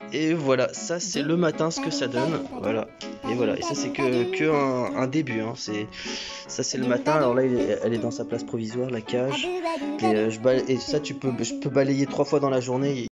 Et voilà, ça c'est le matin ce que ça donne. Voilà. Et voilà, et ça c'est que un début, hein. Ça c'est le matin. Alors là, elle est dans sa place provisoire, la cage. Et ça je peux balayer 3 fois dans la journée.